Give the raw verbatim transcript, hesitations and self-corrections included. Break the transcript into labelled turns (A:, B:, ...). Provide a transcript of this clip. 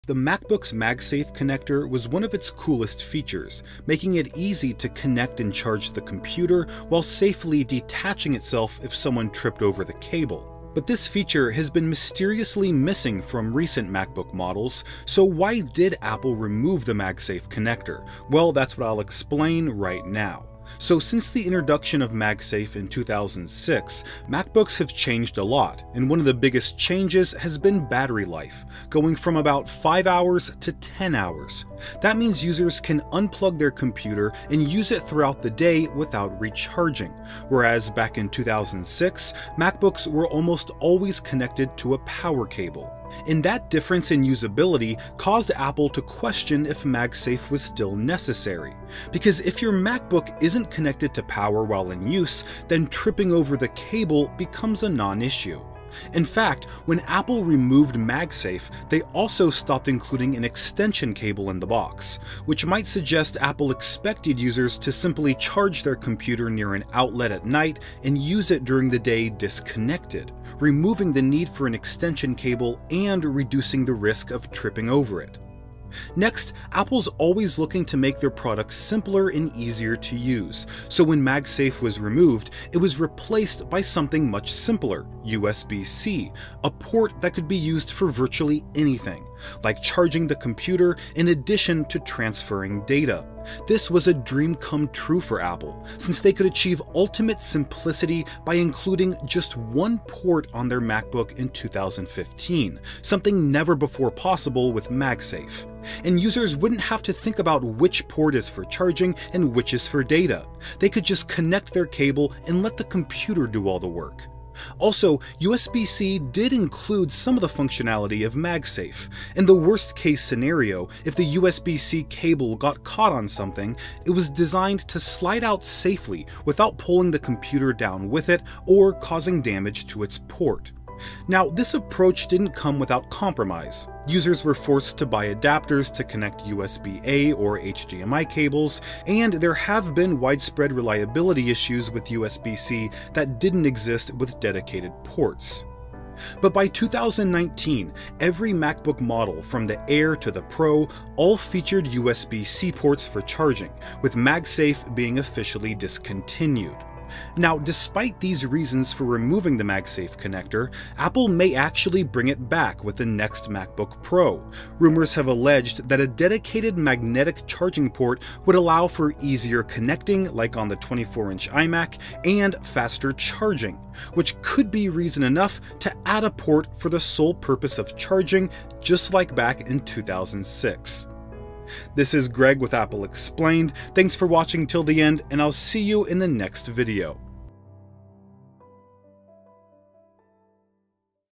A: The MacBook's MagSafe connector was one of its coolest features, making it easy to connect and charge the computer while safely detaching itself if someone tripped over the cable. But this feature has been mysteriously missing from recent MacBook models, so why did Apple remove the MagSafe connector? Well, that's what I'll explain right now. So since the introduction of MagSafe in two thousand six, MacBooks have changed a lot, and one of the biggest changes has been battery life, going from about five hours to ten hours. That means users can unplug their computer and use it throughout the day without recharging, whereas back in two thousand six, MacBooks were almost always connected to a power cable. And that difference in usability caused Apple to question if MagSafe was still necessary. Because if your MacBook isn't connected to power while in use, then tripping over the cable becomes a non-issue. In fact, when Apple removed MagSafe, they also stopped including an extension cable in the box, which might suggest Apple expected users to simply charge their computer near an outlet at night and use it during the day disconnected, removing the need for an extension cable and reducing the risk of tripping over it. Next, Apple's always looking to make their products simpler and easier to use, so when MagSafe was removed, it was replaced by something much simpler, U S B C, a port that could be used for virtually anything, like charging the computer in addition to transferring data. This was a dream come true for Apple, since they could achieve ultimate simplicity by including just one port on their MacBook in two thousand fifteen, something never before possible with MagSafe. And users wouldn't have to think about which port is for charging and which is for data. They could just connect their cable and let the computer do all the work. Also, U S B C did include some of the functionality of MagSafe. In the worst case scenario, if the U S B C cable got caught on something, it was designed to slide out safely without pulling the computer down with it or causing damage to its port. Now, this approach didn't come without compromise. Users were forced to buy adapters to connect U S B A or H D M I cables, and there have been widespread reliability issues with U S B C that didn't exist with dedicated ports. But by two thousand nineteen, every MacBook model from the Air to the Pro all featured U S B C ports for charging, with MagSafe being officially discontinued. Now, despite these reasons for removing the MagSafe connector, Apple may actually bring it back with the next MacBook Pro. Rumors have alleged that a dedicated magnetic charging port would allow for easier connecting, like on the twenty-four inch iMac, and faster charging, which could be reason enough to add a port for the sole purpose of charging, just like back in two thousand six. This is Greg with Apple Explained. Thanks for watching till the end, and I'll see you in the next video.